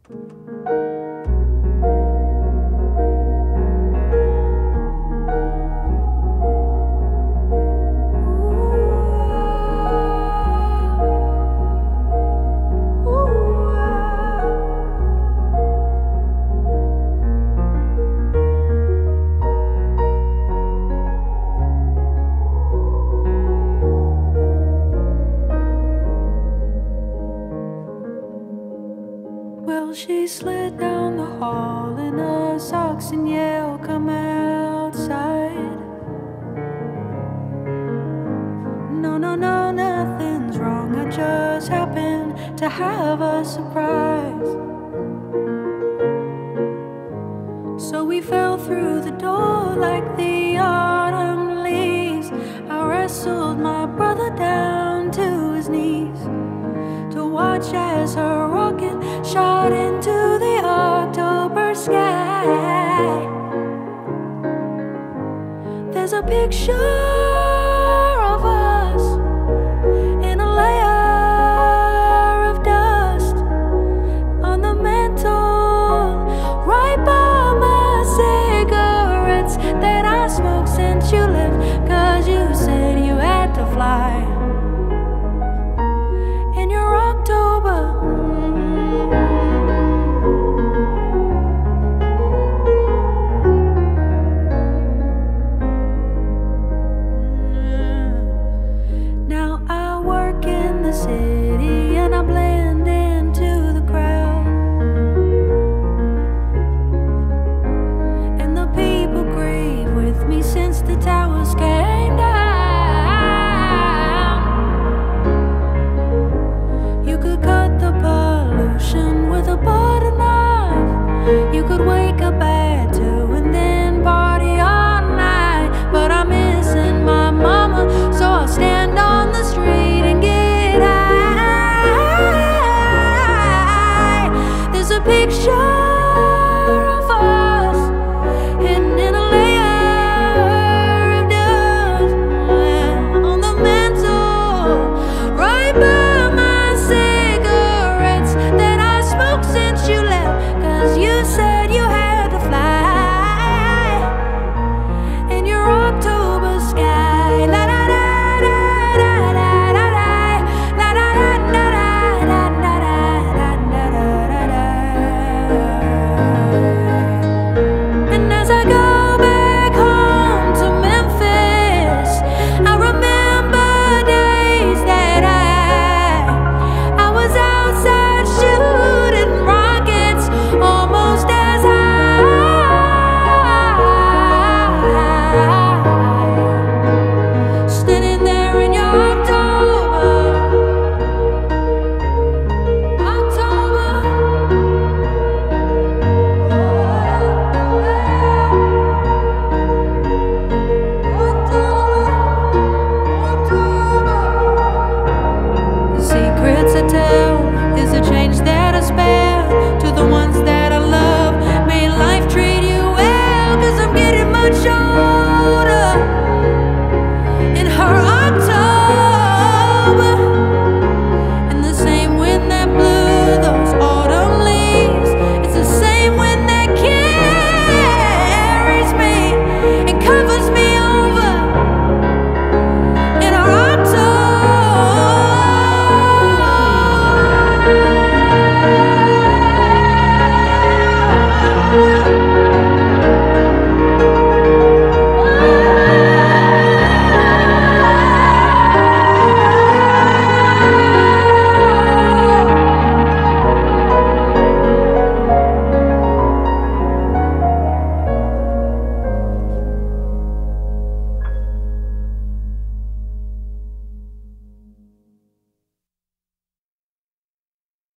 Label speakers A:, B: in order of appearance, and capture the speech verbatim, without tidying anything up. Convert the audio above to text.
A: She slid down the hall in her socks and yelled, "Come outside." No, no, no, nothing's wrong. I just happened to have a surprise. So we fell through the door like the autumn leaves. I wrestled my brother down to his knees to watch as her rocket shot into the October sky. There's a picture of us in a layer of dust on the mantle, right by my cigarettes that I smoked since you left, 'cause you said you had to fly.